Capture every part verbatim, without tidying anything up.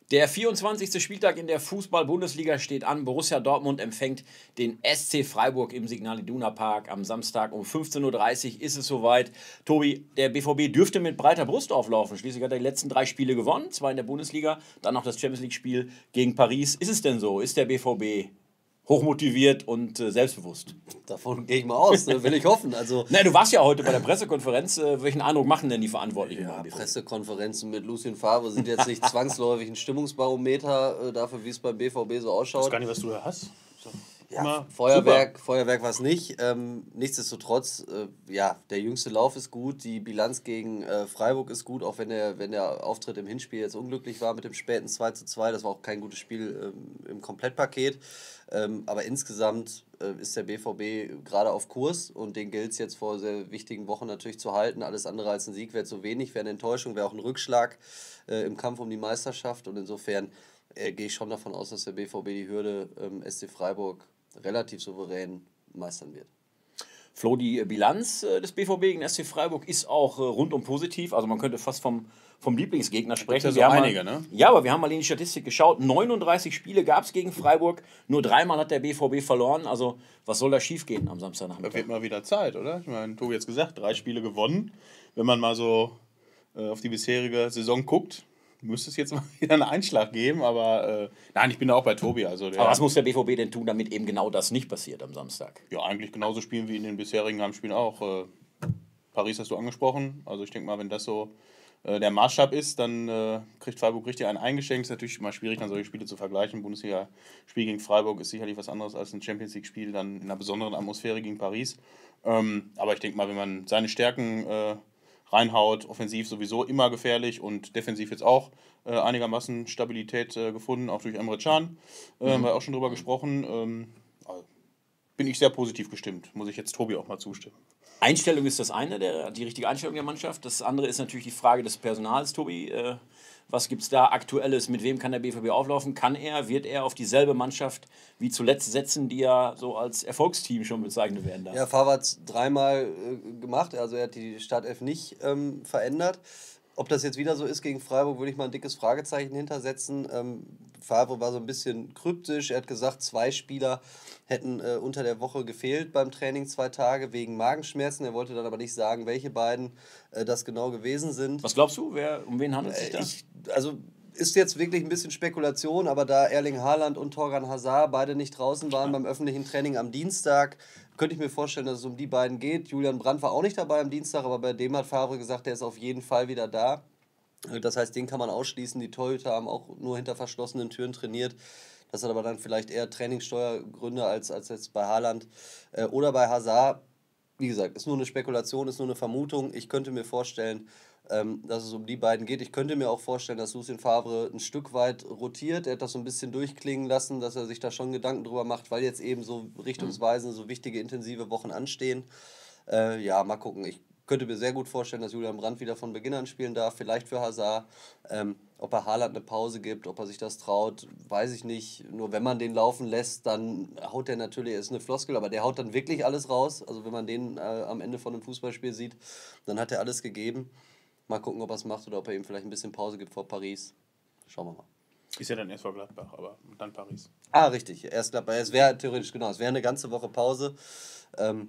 Der vierundzwanzigste Spieltag in der Fußball-Bundesliga steht an. Borussia Dortmund empfängt den S C Freiburg im Signal Iduna Park. Am Samstag um fünfzehn Uhr dreißig ist es soweit. Tobi, der B V B dürfte mit breiter Brust auflaufen. Schließlich hat er die letzten drei Spiele gewonnen. Zwei in der Bundesliga, dann noch das Champions League-Spiel gegen Paris. Ist es denn so? Ist der B V B hochmotiviert und äh, selbstbewusst? Davon gehe ich mal aus, ne? Will ich hoffen. Also, Nein, du warst ja heute bei der Pressekonferenz. Äh, welchen Eindruck machen denn die Verantwortlichen? ja, beim B V B? Pressekonferenzen mit Lucien Favre sind jetzt nicht zwangsläufig ein Stimmungsbarometer äh, dafür, wie es beim B V B so Ich weiß ausschaut. gar nicht, was du da hast. So. Ja, Immer Feuerwerk, Feuerwerk war es nicht. Ähm, nichtsdestotrotz, äh, ja, der jüngste Lauf ist gut, die Bilanz gegen äh, Freiburg ist gut, auch wenn der, wenn der Auftritt im Hinspiel jetzt unglücklich war mit dem späten zwei zu zwei. Das war auch kein gutes Spiel ähm, im Komplettpaket. Ähm, aber insgesamt äh, ist der B V B gerade auf Kurs und den gilt es jetzt vor sehr wichtigen Wochen natürlich zu halten. Alles andere als ein Sieg wäre zu wenig, wäre eine Enttäuschung, wäre auch ein Rückschlag äh, im Kampf um die Meisterschaft. Und insofern äh, gehe ich schon davon aus, dass der B V B die Hürde ähm, S C Freiburg relativ souverän meistern wird. Flo, die Bilanz äh, des B V B gegen S C Freiburg ist auch äh, rundum positiv. Also man könnte fast vom, vom Lieblingsgegner sprechen. ja so Wir haben einige, mal, ne? Ja, aber wir haben mal in die Statistik geschaut. neununddreißig Spiele gab es gegen Freiburg. Nur dreimal hat der B V B verloren. Also was soll da schiefgehen am Da Samstagnachmittag? wird mal wieder Zeit, oder? Ich meine, Tobi hat jetzt gesagt, drei Spiele gewonnen. Wenn man mal so äh, auf die bisherige Saison guckt, müsste es jetzt mal wieder einen Einschlag geben. Aber äh, nein, ich bin da auch bei Tobi. Also der, Aber was muss der B V B denn tun, damit eben genau das nicht passiert am Samstag? ja, eigentlich genauso spielen wie in den bisherigen Heimspielen auch. Äh, Paris hast du angesprochen. Also ich denke mal, wenn das so äh, der Maßstab ist, dann äh, kriegt Freiburg richtig einen eingeschenkt. Ist natürlich immer schwierig, dann solche Spiele zu vergleichen. Bundesliga-Spiel gegen Freiburg ist sicherlich was anderes als ein Champions-League-Spiel dann in einer besonderen Atmosphäre gegen Paris. Ähm, aber ich denke mal, wenn man seine Stärken äh, reinhaut, offensiv sowieso immer gefährlich und defensiv jetzt auch äh, einigermaßen Stabilität äh, gefunden, auch durch Emre Can. Äh, haben wir auch schon drüber gesprochen. Ähm, also bin ich sehr positiv gestimmt, muss ich jetzt Tobi auch mal zustimmen. Einstellung ist das eine, der, die richtige Einstellung der Mannschaft. Das andere ist natürlich die Frage des Personals, Tobi. Äh, was gibt es da Aktuelles? Mit wem kann der B V B auflaufen? Kann er, wird er auf dieselbe Mannschaft wie zuletzt setzen, die ja so als Erfolgsteam schon bezeichnet werden darf? Ja, Favre hat es dreimal äh, gemacht, also er hat die Startelf nicht ähm, verändert. Ob das jetzt wieder so ist gegen Freiburg, würde ich mal ein dickes Fragezeichen hintersetzen. Ähm, Favre war so ein bisschen kryptisch. Er hat gesagt, zwei Spieler hätten äh, unter der Woche gefehlt beim Training, zwei Tage wegen Magenschmerzen. Er wollte dann aber nicht sagen, welche beiden äh, das genau gewesen sind. Was glaubst du, wer, um wen handelt es sich da? Ich, also ist jetzt wirklich ein bisschen Spekulation, aber da Erling Haaland und Torgan Hazard beide nicht draußen waren beim öffentlichen Training am Dienstag, könnte ich mir vorstellen, dass es um die beiden geht. Julian Brandt war auch nicht dabei am Dienstag, aber bei dem hat Favre gesagt, der ist auf jeden Fall wieder da. Das heißt, den kann man ausschließen. Die Torhüter haben auch nur hinter verschlossenen Türen trainiert. Das hat aber dann vielleicht eher Trainingssteuergründe als, als jetzt bei Haaland. Äh, oder bei Hazard. Wie gesagt, ist nur eine Spekulation, ist nur eine Vermutung. Ich könnte mir vorstellen, ähm, dass es um die beiden geht. Ich könnte mir auch vorstellen, dass Lucien Favre ein Stück weit rotiert. Er hat das so ein bisschen durchklingen lassen, dass er sich da schon Gedanken drüber macht, weil jetzt eben so richtungsweisende, so wichtige, intensive Wochen anstehen. Äh, ja, mal gucken. Ich könnte mir sehr gut vorstellen, dass Julian Brandt wieder von Beginn an spielen darf. Vielleicht für Hazard. Ähm, ob er Haaland eine Pause gibt, ob er sich das traut, weiß ich nicht. Nur wenn man den laufen lässt, dann haut der natürlich, ist eine Floskel, aber der haut dann wirklich alles raus. Also wenn man den äh, am Ende von einem Fußballspiel sieht, dann hat er alles gegeben. Mal gucken, ob er es macht oder ob er ihm vielleicht ein bisschen Pause gibt vor Paris. Schauen wir mal. Ist ja dann erst vor Gladbach, aber dann Paris. Ah, richtig. Erst Gladbach. Es wäre theoretisch, genau, es wäre eine ganze Woche Pause. Ähm,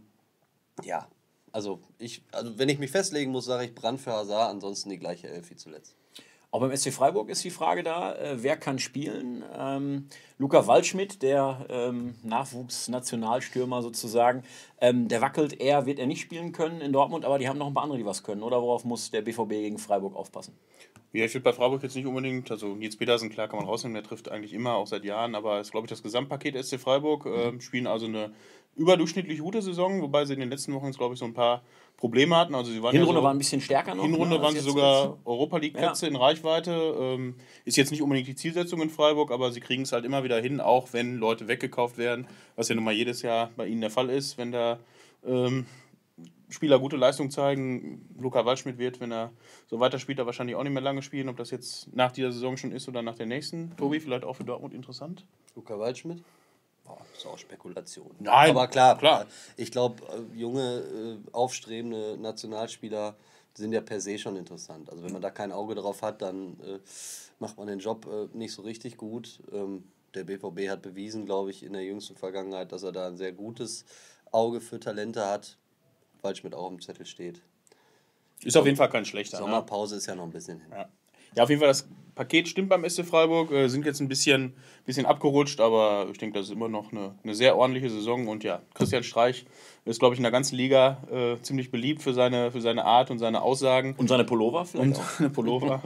ja, also, ich, also wenn ich mich festlegen muss, sage ich Brandt für Hazard, ansonsten die gleiche Elf wie zuletzt. Auch beim S C Freiburg ist die Frage da, äh, wer kann spielen? Ähm, Luca Waldschmidt, der ähm, Nachwuchsnationalstürmer sozusagen, ähm, der wackelt eher, wird er nicht spielen können in Dortmund, aber die haben noch ein paar andere, die was können. Oder worauf muss der B V B gegen Freiburg aufpassen? Ja, ich würde bei Freiburg jetzt nicht unbedingt, also Nils Petersen, klar kann man rausnehmen, der trifft eigentlich immer, auch seit Jahren, aber es ist, glaube ich, das Gesamtpaket S C Freiburg, äh, spielen also eine überdurchschnittlich gute Saison, wobei sie in den letzten Wochen, glaube ich, so ein paar Probleme hatten. Also sie waren Hinrunde ja so, war ein bisschen stärker noch. Hinrunde ne, waren als sie jetzt- sogar Europa League-Plätze Ja. in Reichweite. Ähm, ist jetzt nicht unbedingt die Zielsetzung in Freiburg, aber sie kriegen es halt immer wieder hin, auch wenn Leute weggekauft werden, was ja nun mal jedes Jahr bei ihnen der Fall ist, wenn da ähm, Spieler gute Leistung zeigen. Luca Waldschmidt wird, wenn er so weiterspielt, er wahrscheinlich auch nicht mehr lange spielen. Ob das jetzt nach dieser Saison schon ist oder nach der nächsten. Tobi, vielleicht auch für Dortmund interessant? Luca Waldschmidt? Boah, ist auch Spekulation. Nein, aber klar, klar. ich glaube, junge, äh, aufstrebende Nationalspieler sind ja per se schon interessant. Also wenn man da kein Auge drauf hat, dann äh, macht man den Job äh, nicht so richtig gut. Ähm, der B V B hat bewiesen, glaube ich, in der jüngsten Vergangenheit, dass er da ein sehr gutes Auge für Talente hat. Waldschmidt auch im Zettel steht. Ist auf jeden Fall kein schlechter. Sommerpause ne? Ist ja noch ein bisschen hin. Ja. Ja, auf jeden Fall, das Paket stimmt beim S C Freiburg. Äh, sind jetzt ein bisschen, bisschen abgerutscht, aber ich denke, das ist immer noch eine, eine sehr ordentliche Saison. Und ja, Christian Streich ist, glaube ich, in der ganzen Liga äh, ziemlich beliebt für seine, für seine Art und seine Aussagen. Und seine Pullover vielleicht Und auch. eine Pullover.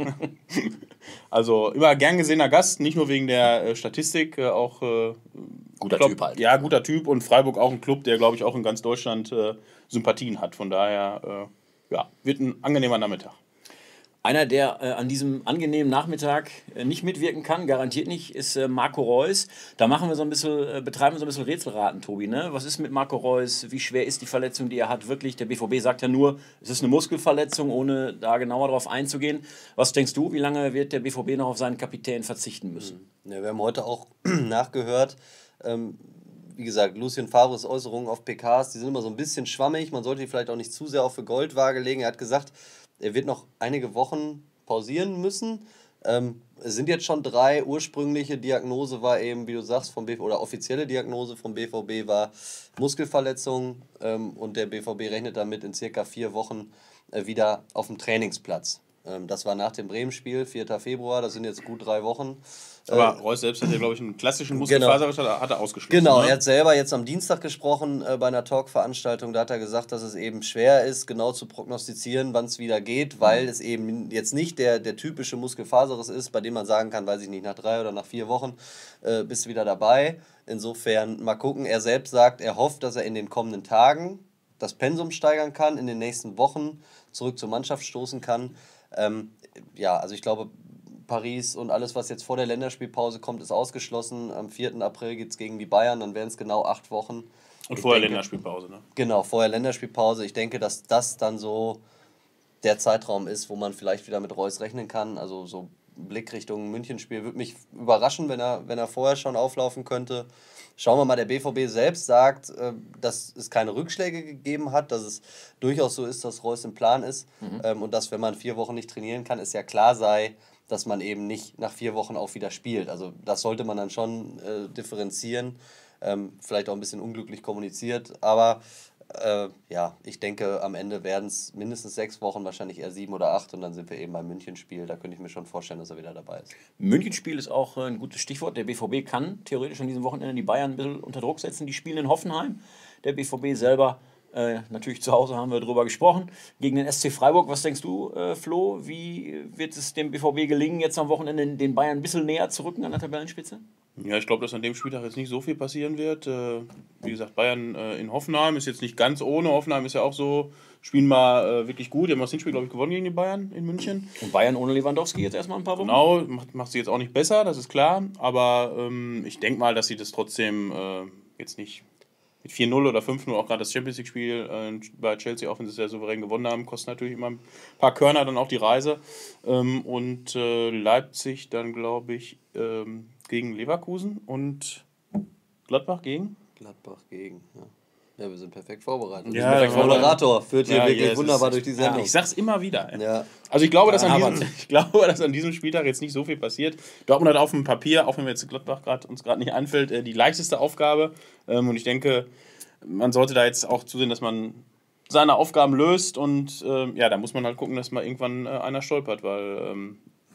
Also immer gern gesehener Gast, nicht nur wegen der äh, Statistik, äh, auch... Äh, guter glaub, Typ halt. Ja, guter Typ. Und Freiburg auch ein Club, der, glaube ich, auch in ganz Deutschland äh, Sympathien hat. Von daher, äh, ja, wird ein angenehmer Nachmittag. Einer, der äh, an diesem angenehmen Nachmittag äh, nicht mitwirken kann, garantiert nicht, ist äh, Marco Reus. Da machen wir so ein bisschen, äh, betreiben wir so ein bisschen Rätselraten, Tobi. Ne? Was ist mit Marco Reus? Wie schwer ist die Verletzung, die er hat? Wirklich, der B V B sagt ja nur, es ist eine Muskelverletzung, ohne da genauer drauf einzugehen. Was denkst du, wie lange wird der B V B noch auf seinen Kapitän verzichten müssen? Ja, wir haben heute auch nachgehört. Ähm, wie gesagt, Lucien Favres Äußerungen auf P Ks, die sind immer so ein bisschen schwammig. Man sollte die vielleicht auch nicht zu sehr auf die Goldwaage legen. Er hat gesagt, er wird noch einige Wochen pausieren müssen. Ähm, es sind jetzt schon drei. Ursprüngliche Diagnose war eben, wie du sagst, vom B V B, oder offizielle Diagnose vom B V B war Muskelverletzung. Ähm, und der B V B rechnet damit in circa vier Wochen äh, wieder auf dem Trainingsplatz. Ähm, das war nach dem Bremen-Spiel, vierter Februar. Das sind jetzt gut drei Wochen. Aber Reus selbst hat ja, glaube ich, einen klassischen Muskelfaserriss genau. hat er ausgeschlossen. Genau, ne? er hat selber jetzt am Dienstag gesprochen äh, bei einer Talk-Veranstaltung. Da hat er gesagt, dass es eben schwer ist, genau zu prognostizieren, wann es wieder geht, weil es eben jetzt nicht der, der typische Muskelfaserriss ist, bei dem man sagen kann, weiß ich nicht, nach drei oder nach vier Wochen äh, bist du wieder dabei. Insofern mal gucken. Er selbst sagt, er hofft, dass er in den kommenden Tagen das Pensum steigern kann, in den nächsten Wochen zurück zur Mannschaft stoßen kann. Ähm, ja, also ich glaube, Paris und alles, was jetzt vor der Länderspielpause kommt, ist ausgeschlossen. Am vierten April geht es gegen die Bayern, dann wären es genau acht Wochen. Und ich vorher denke, Länderspielpause, ne? Genau, vorher Länderspielpause. Ich denke, dass das dann so der Zeitraum ist, wo man vielleicht wieder mit Reus rechnen kann. Also so Blick Richtung Münchenspiel würde mich überraschen, wenn er, wenn er vorher schon auflaufen könnte. Schauen wir mal, der B V B selbst sagt, äh, dass es keine Rückschläge gegeben hat, dass es durchaus so ist, dass Reus im Plan ist mhm. ähm, und dass, wenn man vier Wochen nicht trainieren kann, es ja klar sei, dass man eben nicht nach vier Wochen auch wieder spielt. Also das sollte man dann schon äh, differenzieren, ähm, vielleicht auch ein bisschen unglücklich kommuniziert, aber äh, ja, ich denke, am Ende werden es mindestens sechs Wochen, wahrscheinlich eher sieben oder acht und dann sind wir eben beim Münchenspiel. Da könnte ich mir schon vorstellen, dass er wieder dabei ist. Münchenspiel ist auch ein gutes Stichwort. Der B V B kann theoretisch an diesem Wochenende die Bayern ein bisschen unter Druck setzen. Die spielen in Hoffenheim. Der B V B selber Äh, natürlich zu Hause, haben wir drüber gesprochen, gegen den S C Freiburg. Was denkst du, äh, Flo, wie wird es dem B V B gelingen, jetzt am Wochenende den Bayern ein bisschen näher zu rücken an der Tabellenspitze? Ja, ich glaube, dass an dem Spieltag jetzt nicht so viel passieren wird. Äh, wie gesagt, Bayern äh, in Hoffenheim ist jetzt nicht ganz ohne. Hoffenheim ist ja auch so, spielen mal äh, wirklich gut. Die haben das Hinspiel, glaube ich, gewonnen gegen die Bayern in München. Und Bayern ohne Lewandowski jetzt erstmal ein paar Wochen? Genau, macht, macht sie jetzt auch nicht besser, das ist klar. Aber ähm, ich denke mal, dass sie das trotzdem äh, jetzt nicht mit vier null oder fünf null, auch gerade das Champions League-Spiel äh, bei Chelsea, auch wenn sie sehr souverän gewonnen haben, kostet natürlich immer ein paar Körner dann auch die Reise. Ähm, und äh, Leipzig dann, glaube ich, ähm, gegen Leverkusen und Gladbach gegen? Gladbach gegen, ja. Ja, wir sind perfekt vorbereitet. Ja, perfekt ja, Moderator führt hier ja, wirklich ja, wunderbar ist, durch die Sendung. Ja, ich sag's immer wieder. Ja. Also ich glaube, dass an Aber- diesem, ich glaube, dass an diesem Spieltag jetzt nicht so viel passiert. Dortmund hat auf dem Papier, auch wenn wir jetzt Gladbach grad, uns gerade nicht einfällt, äh, die leichteste Aufgabe. Ähm, und ich denke, man sollte da jetzt auch zusehen, dass man seine Aufgaben löst. Und ähm, ja, da muss man halt gucken, dass mal irgendwann äh, einer stolpert. Weil ähm,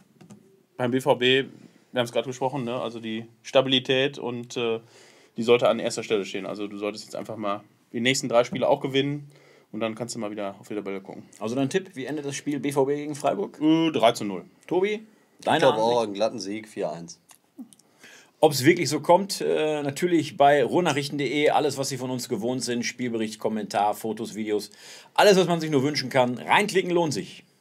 beim B V B, wir haben es gerade gesprochen, ne? Also die Stabilität und äh, die sollte an erster Stelle stehen. Also du solltest jetzt einfach mal die nächsten drei Spiele auch gewinnen und dann kannst du mal wieder auf die Tabelle gucken. Also dein Tipp, wie endet das Spiel B V B gegen Freiburg? Äh, drei zu null. Tobi, Ich deine glaube auch Ansicht? einen glatten Sieg, vier eins. Ob es wirklich so kommt, äh, natürlich bei ruhrnachrichten punkt de, alles, was Sie von uns gewohnt sind, Spielbericht, Kommentar, Fotos, Videos, alles, was man sich nur wünschen kann. Reinklicken lohnt sich.